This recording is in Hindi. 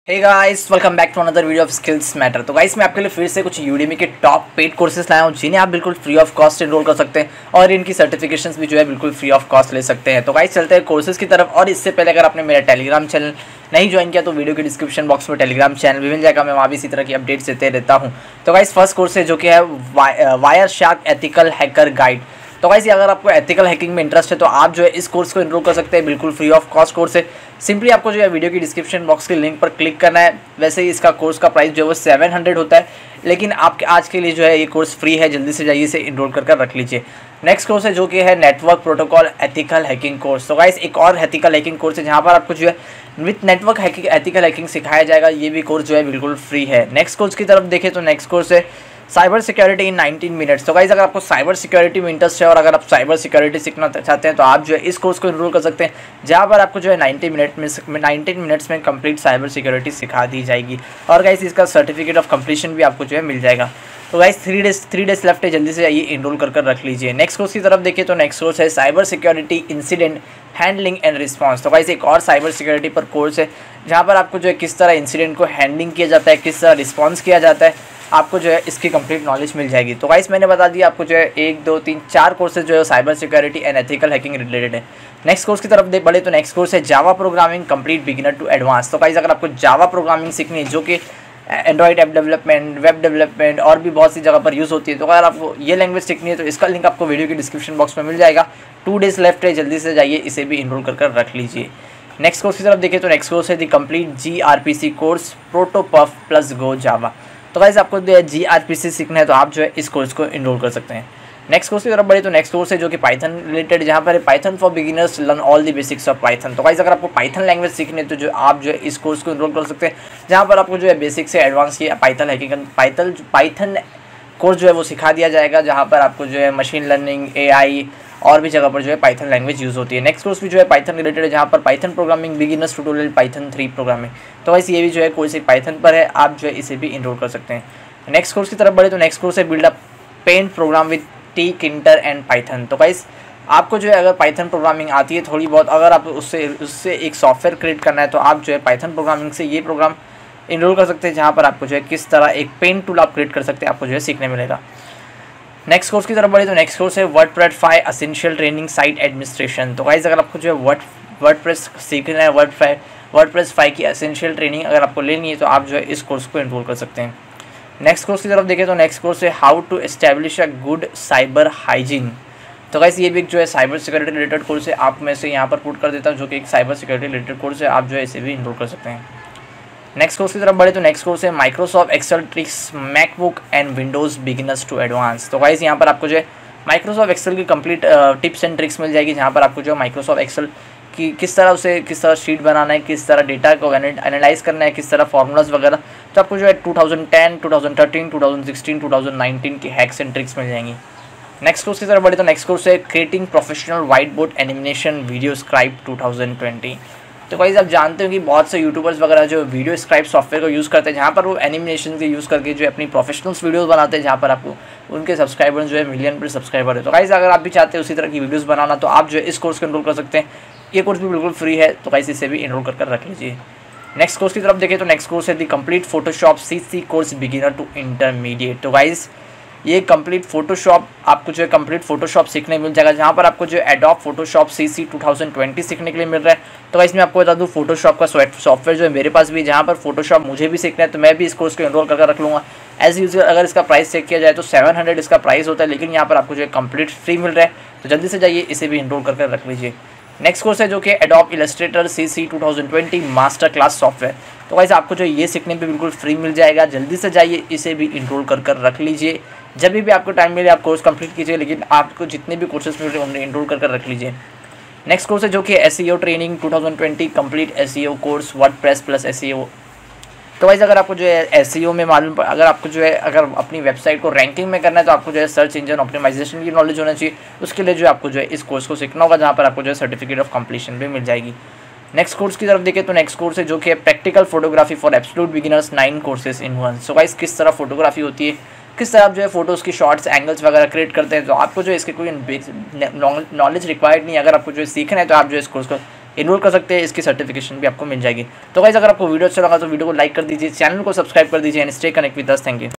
Hey guys, welcome back to another video of skills matter. तो गाइस मैं आपके लिए फिर से कुछ यूडेमी के टॉप पेड कोर्सेज लाया हूँ जिन्हें आप बिल्कुल फ्री ऑफ कॉस्ट एनरोल कर सकते हैं और इनकी सर्टिफिकेशंस भी जो है बिल्कुल फ्री ऑफ कॉस्ट ले सकते हैं। तो गाइस चलते हैं कोर्सेज की तरफ। और इससे पहले अगर आपने मेरा टेलीग्राम चैनल नहीं ज्वाइन किया तो वीडियो के डिस्क्रिप्शन बॉक्स में टेलीग्राम चैनल भी मिल जाएगा। मैं वहाँ भी इसी तरह की अपडेट्स देते रहता हूँ। तो गाइस फर्स्ट कोर्स है जो कि है वायरशार्क एथिकल हैकर गाइड। तो गाइस अगर आपको एथिकल हैकिंग में इंटरेस्ट है तो आप जो है इस कोर्स को एनरोल कर सकते हैं। बिल्कुल फ्री ऑफ कॉस्ट कोर्स है। सिंपली आपको जो है वीडियो की डिस्क्रिप्शन बॉक्स के लिंक पर क्लिक करना है। वैसे ही इसका कोर्स का प्राइस जो है वो 700 होता है, लेकिन आपके आज के लिए जो है ये कोर्स फ्री है। जल्दी से जाइए इसे एनरोल कर रख लीजिए। नेक्स्ट कोर्स है जो कि है network protocol ethical hacking course. तो गाइस एक और एथिकल हैकिंग कोर्स है जहाँ पर आपको जो है with network hacking ethical hacking सिखाया जाएगा। ये भी कोर्स जो है बिल्कुल फ्री है। नेक्स्ट कोर्स की तरफ देखें तो नेक्स्ट कोर्स है साइबर सिक्योरिटी इन 19 मिनट्स। तो गाइस अगर आपको साइबर सिक्योरिटी में इंटरेस्ट है और अगर आप साइबर सिक्योरिटी सीखना चाहते हैं तो आप जो है इस कोर्स को एनरोल कर सकते हैं, जहां पर आपको जो है 19 मिनट्स में कंप्लीट साइबर सिक्योरिटी सिखा दी जाएगी। और गाइस इसका सर्टिफिकेट ऑफ कंप्लीशन भी आपको जो है मिल जाएगा। तो गाइस 3 डेज लेफ्ट है, जल्दी से जाइए एनरोल कर रख लीजिए। नेक्स्ट कोर्स की तरफ देखिए तो नेक्स्ट कोर्स है cyber security incident handling and response. तो गाइस एक और साइबर सिक्योरिटी पर कोर्स है जहाँ पर आपको जो है किस तरह इंसिडेंट को हैंडलिंग किया जाता है, किस तरह रिस्पॉन्स किया जाता है, आपको जो है इसकी कंप्लीट नॉलेज मिल जाएगी। तो गाइस मैंने बता दिया आपको जो है 1 2 3 4 कोर्सेज जो है cyber security and ethical hacking related है। नेक्स्ट कोर्स की तरफ बढ़े तो नेक्स्ट कोर्स है Java programming complete beginner to advance. तो गाइस अगर आपको जावा प्रोग्रामिंग सीखनी है जो कि Android app development, web development और भी बहुत सी जगह पर यूज़ होती है, तो अगर आपको ये लैंग्वेज सीखनी है तो इसका लिंक आपको वीडियो की डिस्क्रिप्शन बॉक्स में मिल जाएगा। 2 डेज लेफ्ट है, जल्दी से जाइए इसे भी इनरोल कर रख लीजिए। नेक्स्ट कोर्स की तरफ देखिए तो नेक्स्ट कोर्स है the complete GRPC course protobuf plus Go Java. तो गाइस आपको GRPC सीखना है तो आप जो है इस कोर्स को इनरोल कर सकते हैं। नेक्स्ट कोर्स की तरफ बढ़े तो नेक्स्ट कोर्स है जो कि पाइथन रिलेटेड, जहाँ पर Python for beginners learn all the basics of Python. तो गाइस अगर आपको पाइथन लैंग्वेज सीखनी है तो जो आप जो है इस कोर्स को इनरोल कर सकते हैं, जहाँ पर आपको जो है बेसिक से एडवांस की पाइथन हैकिंग पाइथन कोर्स जो है वो सिखा दिया जाएगा, जहाँ पर आपको जो है मशीन लर्निंग, AI और भी जगह पर जो है पाइथन लैंग्वेज यूज़ होती है। नेक्स्ट कोर्स भी जो है पाइथन रिलेटेड है, जहाँ पर Python programming beginners tutorial Python 3 programming. तो गाइस ये भी जो है कोर्स एक पाइथन पर है, आप जो है इसे भी इनरोल कर सकते हैं। नेक्स्ट कोर्स की तरफ बढ़े तो नेक्स्ट कोर्स है build a paint program with tkinter and Python. तो गाइस आपको जो है अगर पाइथन प्रोग्रामिंग आती है थोड़ी बहुत, अगर आप उससे एक सॉफ्टवेयर क्रिएट करना है तो आप जो है पाइथन प्रोग्रामिंग से ये प्रोग्राम इनरोल कर सकते हैं, जहाँ पर आपको जो है किस तरह एक पेंट टूल आप क्रिएट कर सकते हैं, आपको जो है सीखने मिलेगा। नेक्स्ट कोर्स की तरफ बढ़े तो नेक्स्ट कोर्स है WordPress 5 essential training site administration. तो गाइस अगर आपको जो है वर्डप्रेस सीखना है, वर्डप्रेस 5 की एसेंशियल ट्रेनिंग अगर आपको लेनी है तो आप जो है इस कोर्स को एनरोल कर सकते हैं। नेक्स्ट कोर्स की तरफ देखें तो नेक्स्ट कोर्स है how to establish a good cyber hygiene. तो गाइस ये भी जो है साइबर सिक्योरिटी रिलेटेड कोर्स है, आप मैं से यहाँ पर पुट कर देता हूँ, जो कि एक साइबर सिक्योरिटी रिलेटेड कोर्स है, आप जो है इसे भी इनरोल कर सकते हैं। नेक्स्ट कोर्स की तरफ बढ़े तो नेक्स्ट कोर्स है Microsoft Excel tricks MacBook and Windows beginners to advance. तो गाइस यहाँ पर आपको जो है माइक्रोसॉफ्ट एक्सेल की कंप्लीट टिप्स एंड ट्रिक्स मिल जाएगी, जहाँ पर आपको जो है माइक्रोसॉफ्ट एक्सेल कि किस तरह शीट बनाना है, किस तरह डेटा को एनालाइज करना है, किस तरह फार्मूलाज वगैरह। तो आपको जो है 2010, 2013, 2016, 2019 की हैक्स एंड ट्रिक्स मिल जाएंगी। नेक्स्ट कोर्स की तरफ बढ़े तो नेक्स्ट कोर्स है creating professional whiteboard animation VideoScribe 2020। तो गाइस आप जानते हो कि बहुत से यूट्यूबर्स वगैरह जो वीडियो स्क्राइब सॉफ्टवेयर को यूज़ करते हैं, जहाँ पर वो एनिमेशन के यूज़ करके जो अपनी प्रोफेशनल्स वीडियोस बनाते हैं, जहाँ पर आपको उनके सब्सक्राइबर्स जो है मिलियन पर सब्सक्राइबर है। तो गाइस अगर आप भी चाहते हैं उसी तरह की वीडियोस बनाना तो आप जो है इस कोर्स को एनरोल कर सकते हैं। ये कोर्स भी बिल्कुल फ्री है, तो गाइस इसे भी एनरोल कर रख लीजिए। नेक्स्ट कोर्स की तरफ देखें तो नेक्स्ट कोर्स है the complete Photoshop CC course beginner to intermediate. तो गाइस ये कंप्लीट फोटोशॉप आपको जो है कंप्लीट फोटोशॉप सीखने मिल जाएगा, जहाँ पर आपको जो एडोब फोटोशॉप CC 2020 सीखने के लिए मिल रहा है। तो गाइस मैं आपको बता दूँ फोटोशॉप का सॉफ्टवेयर जो है मेरे पास भी, जहाँ पर फोटोशॉप मुझे भी सीखना है तो मैं भी इस कोर्स को एनरोल कर रख लूँगा। एज यूजल अगर इसका प्राइस चेक किया जाए तो 700 इसका प्राइस होता है, लेकिन यहाँ पर आपको जो है कंप्लीट फ्री मिल रहा है, तो जल्दी से जाइए इसे भी एनरोल कर रख लीजिए। नेक्स्ट कोर्स है जो कि Adobe Illustrator CC 2020 master class software. तो गाइस आपको जो ये सीखने पे बिल्कुल फ्री मिल जाएगा, जल्दी से जाइए इसे भी इनरोल कर रख लीजिए। जब भी आपको टाइम मिले आप कोर्स कंप्लीट कीजिए, लेकिन आपको जितने भी कोर्सेज मिल रहे हैं उन्हें इनरोल कर रख लीजिए। नेक्स्ट कोर्स है जो कि SEO training 2020 complete SEO course WordPress plus SEO। तो गाइस अगर आपको जो है SEO में मालूम, अगर आपको जो है अगर अपनी वेबसाइट को रैंकिंग में करना है तो आपको जो है सर्च इंजन ऑप्टिमाइजेशन की नॉलेज होना चाहिए। उसके लिए जो है आपको जो है इस कोर्स को सीखना होगा, जहाँ पर आपको जो है सर्टिफिकेट ऑफ कंप्लीशन भी मिल जाएगी। नेक्स्ट कोर्स की तरफ देखें तो नेक्स्ट कोर्स है जो कि practical photography for absolute beginners 9 courses in 1। So guys किस तरह फोटोग्राफी होती है, किस तरह आप जो है फोटोज़ की शॉर्ट्स एंगल्स वगैरह क्रिएट करते हैं, तो आपको जो है इसके कोई नॉलेज रिक्वायर्ड नहीं है। अगर आपको जो है सीखना है तो आप जो है इस कोर्स को इनरोल कर सकते हैं, इसकी सर्टिफिकेशन भी आपको मिल जाएगी। तो गाइस अगर आपको वीडियो अच्छा लगा तो वीडियो को लाइक कर दीजिए, चैनल को सब्सक्राइब कर दीजिए and stay connect with us. Thank you.